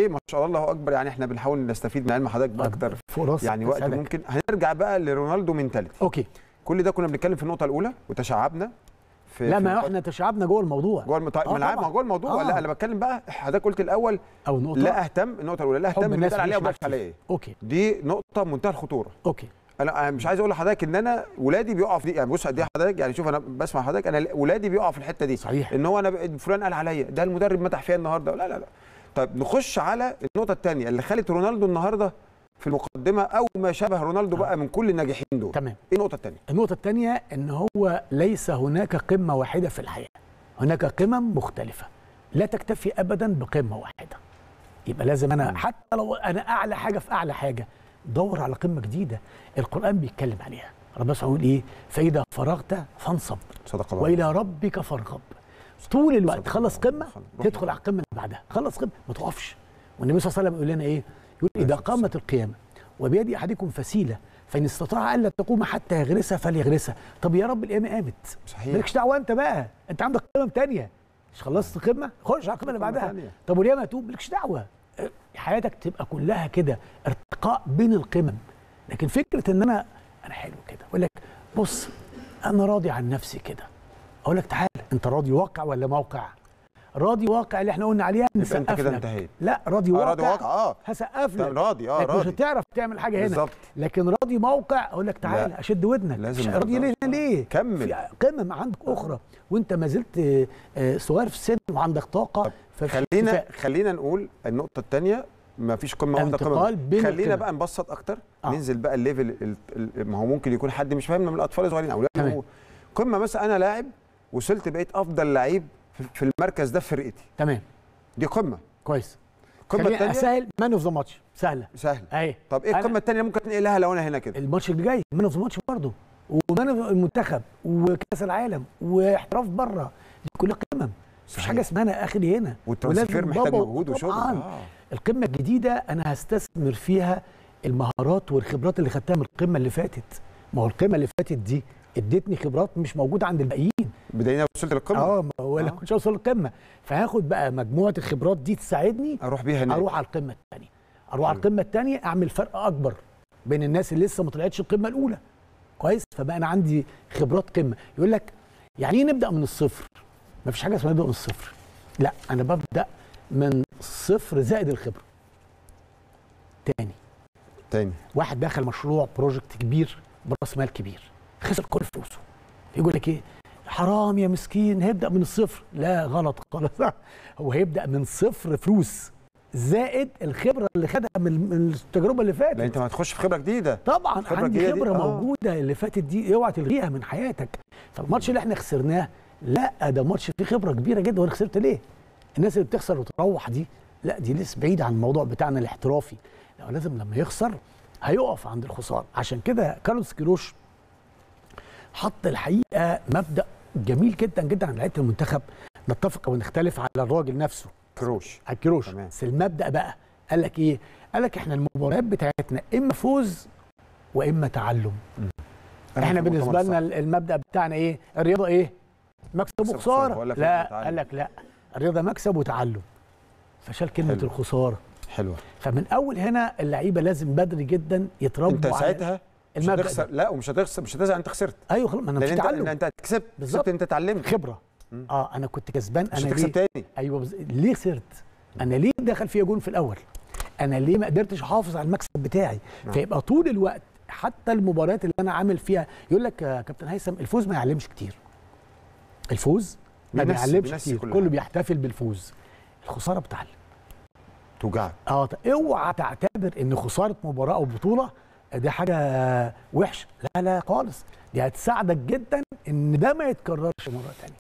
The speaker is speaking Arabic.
ما شاء الله الله اكبر. يعني احنا بنحاول نستفيد من علم حضرتك باكتر يعني وقت ممكن. هنرجع بقى لرونالدو مينتاليتي. اوكي. كل ده كنا بنتكلم في النقطه الاولى وتشعبنا لا ما احنا تشعبنا جوه الموضوع. جوه الموضوع. لا انا بتكلم بقى، حضرتك قلت الاول او نقطه لا اهتم. النقطه الاولى لا اهتم بالناس عليها وبقى عليا. اوكي. دي نقطه منتهى الخطوره. اوكي. انا مش عايز اقول لحضرتك ان انا ولادي بيقعوا في دي. يعني بص قد ايه حضرتك، يعني شوف انا بسمع حضرتك، انا ولادي بيقعوا في الحته دي. صحيح. ان هو انا فلان قال عليا، ده المدرب مدح فيها النهارده. لا لا لا. طيب نخش على النقطه الثانيه اللي خلت رونالدو النهارده في المقدمه او ما شابه رونالدو بقى من كل الناجحين دول. تمام. ايه النقطه الثانيه؟ النقطه الثانيه ان هو ليس هناك قمه واحده في الحياه، هناك قمم مختلفه، لا تكتفي ابدا بقمه واحده. يبقى لازم انا حتى لو انا اعلى حاجه في اعلى حاجه دور على قمه جديده. القران بيتكلم عليها، ربنا سبحانه يقول ايه؟ فاذا فرغت فانصب صدق الله والى ربك فارغب. طول الوقت خلص قمه تدخل على القمه اللي بعدها، خلص قمه ما تقفش. والنبي صلى الله عليه وسلم يقول لنا ايه؟ يقول اذا قامت القيامه وبيد احدكم فسيله فان استطاع الا تقوم حتى يغرسها فليغرسها. طب يا رب القيامه قامت، صحيح، مالكش دعوه انت بقى، انت عندك قمم ثانيه، مش خلصت قمه خش على القمه اللي بعدها. طب والقيامه هتقوم، مالكش دعوه. حياتك تبقى كلها كده ارتقاء بين القمم. لكن فكره ان انا حلو كده اقول لك بص انا راضي عن نفسي كده، اقول لك تعالى انت راضي واقع ولا موقع؟ راضي واقع اللي احنا قلنا عليها نسقف انت كده انتهيت. لا راضي واقع. راضي واقع هسقف لك. راضي لكن مش هتعرف تعمل حاجه هنا بالزبط. لكن راضي موقع اقول لك تعالى اشد ودنك. لازم راضي ليه؟ كمل. في قمم عندك اخرى وانت ما زلت صغير في السن وعندك طاقه. خلينا نقول النقطه الثانيه، ما فيش قمه واحده قمه. خلينا بقى نبسط اكتر. ننزل بقى الليفل. ما هو ممكن يكون حد مش فاهمنا من الاطفال الصغيرين او لا. قمه مثلا انا لاعب وصلت بقيت افضل لعيب في المركز ده في فرقتي. تمام. دي قمه. كويس. القمه الثانيه سهل مان اوف ذا ماتش. سهله اهي. طب ايه القمه الثانيه ممكن انقلها لو انا هنا كده؟ الماتش اللي جاي مان اوف ذا ماتش برضه، ومان المنتخب وكاس العالم واحتراف بره، دي كلها قمم. مفيش حاجه اسمها انا اخري هنا. والترانسفير محتاج مجهود وشغل. القمه الجديده انا هستثمر فيها المهارات والخبرات اللي خدتها من القمه اللي فاتت. ما هو القمه اللي فاتت دي ادتني خبرات مش موجوده عند الباقيين. بداية وصلت للقمه. ولا كنتش اوصل للقمه، فهاخد بقى مجموعه الخبرات دي تساعدني اروح بيها هناك. اروح على القمه الثانيه. على القمه الثانيه اعمل فرق اكبر بين الناس اللي لسه ما طلعتش القمه الاولى. كويس. فبقى انا عندي خبرات قمه. يقول لك يعني ايه نبدا من الصفر؟ ما فيش حاجه اسمها نبدا من الصفر. لا انا ببدا من صفر زائد الخبره. تاني واحد دخل مشروع بروجكت كبير براس مال كبير، خسر كل فلوسه، يقول لك ايه؟ حرام يا مسكين هيبدا من الصفر. لا غلط خالص. هو هيبدا من صفر فلوس زائد الخبره اللي خدها من التجربه اللي فاتت. لا انت ما هتخش في خبره جديده. طبعا عندي خبره موجوده اللي فاتت دي اوعى تلغيها من حياتك. فالماتش اللي احنا خسرناه لا ده ماتش فيه خبره كبيره جدا. وانا خسرت ليه؟ الناس اللي بتخسر وتروح دي لا دي لسه بعيده عن الموضوع بتاعنا الاحترافي. لازم لما يخسر هيقف عند الخساره. عشان كده كارلوس كيروش حط الحقيقه مبدا جميل جدا جدا عن لعيبه المنتخب. نتفق او نختلف على الراجل نفسه كيروش بس المبدا بقى قال لك ايه؟ قال لك احنا المباريات بتاعتنا اما فوز واما تعلم. احنا بالنسبه لنا المبدا بتاعنا ايه؟ الرياضه ايه؟ مكسب وخساره. لا قال لك لا الرياضه مكسب وتعلم. فشال كلمه الخساره. حلوه. فمن اول هنا اللعيبه لازم بدري جدا يتربوا. انت ساعتها مش هتخسر. لا ومش هتخسر، مش هتزعل انت خسرت. ايوه خلاص ما انا مش تعلم. انت كسبت بالظبط. انت اتعلمت خبره. انا كنت كسبان. انا ليه تاني. ايوه ليه خسرت؟ انا ليه دخل فيا جون في الاول؟ انا ليه ما قدرتش احافظ على المكسب بتاعي؟ فيبقى طول الوقت حتى المباريات اللي انا عامل فيها يقول لك يا كابتن هيثم الفوز ما يعلمش كتير. الفوز ما بيعلمش كتير، كله بيحتفل بالفوز. الخساره بتعلم. توجعك. اوعى تعتبر ان خساره مباراه او بطوله دي حاجه وحشه. لا خالص، دي هتساعدك جدا ان ده ما يتكررش مره ثانيه.